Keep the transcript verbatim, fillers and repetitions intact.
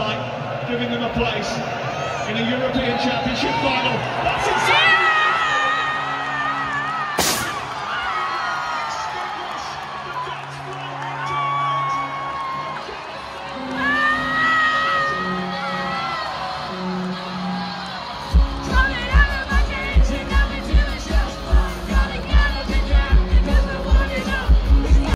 like, giving them a place in a European Championship final. That's insane!